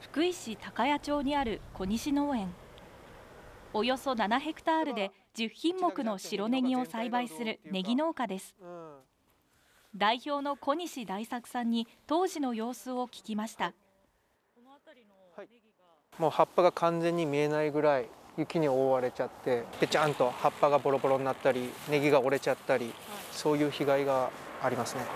福井市高谷町にある小西農園。およそ7ヘクタールで10品目の白ネギを栽培するネギ農家です。代表の小西大作さんに当時の様子を聞きました。 もう葉っぱが完全に見えないぐらい雪に覆われちゃって、ぺちゃんと葉っぱがボロボロになったり、ネギが折れちゃったり、そういう被害がありますね。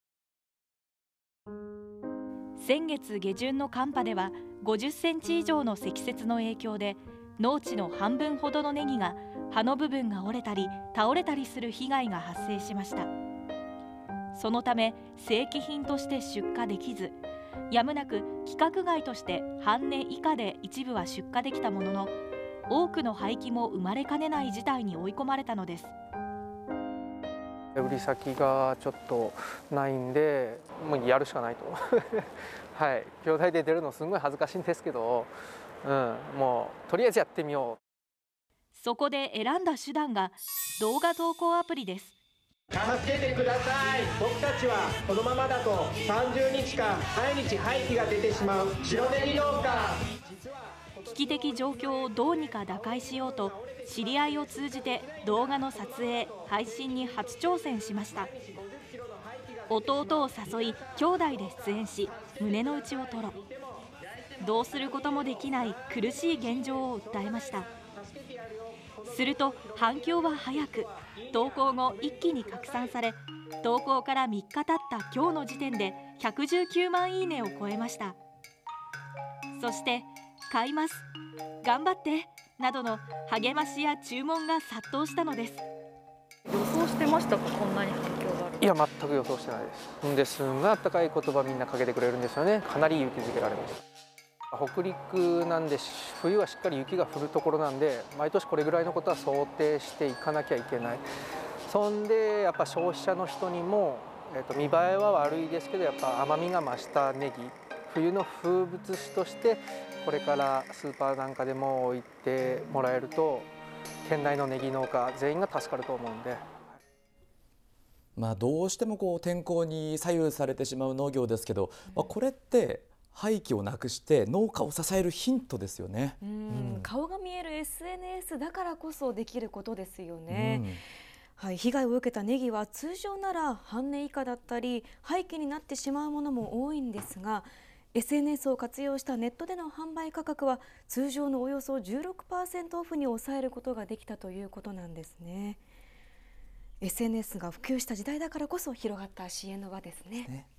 先月下旬の寒波では50センチ以上の積雪の影響で、農地の半分ほどのネギが葉の部分が折れたり倒れたりする被害が発生しました。そのため正規品として出荷できず、やむなく規格外として半値以下で一部は出荷できたものの、多くの廃棄も生まれかねない事態に追い込まれたのです。 売り先がちょっとないんで、もうやるしかないとはい、兄弟で出るのすごい恥ずかしいんですけど、もうとりあえずやってみよう。そこで選んだ手段が動画投稿アプリです。 助けてください。僕たちはこのままだと30日間毎日廃棄が出てしまう白ネギ農家。 危機的状況をどうにか打開しようと、知り合いを通じて動画の撮影・配信に初挑戦しました。弟を誘い兄弟で出演し、胸の内を吐露。どうすることもできない苦しい現状を訴えました。すると反響は早く、投稿後一気に拡散され、投稿から3日経った今日の時点で119万いいねを超えました。そして買います、頑張ってなどの励ましや注文が殺到したのです。 予想してましたか、こんなに反響がある？ う。いや、全く予想してないです。すんごいあったかい言葉みんなかけてくれるんですよね。かなり勇気づけられました。北陸なんで冬はしっかり雪が降るところなんで、毎年これぐらいのことは想定していかなきゃいけない。そんでやっぱ消費者の人にも、見栄えは悪いですけど、やっぱ甘みが増したネギ、冬の風物詩としてこれからスーパーなんかでも置いてもらえると、県内のネギ農家全員が助かると思うんで。 どうしても天候に左右されてしまう農業ですけど、これって廃棄をなくして農家を支えるヒントですよね。 顔が見える SNS だからこそできることですよね。被害を受けたネギは通常なら半値以下だったり廃棄になってしまうものも多いんですが、 SNS を活用したネットでの販売価格は通常のおよそ 16% オフに抑えることができたということなんですね。 SNS が普及した時代だからこそ広がった支援の輪ですね。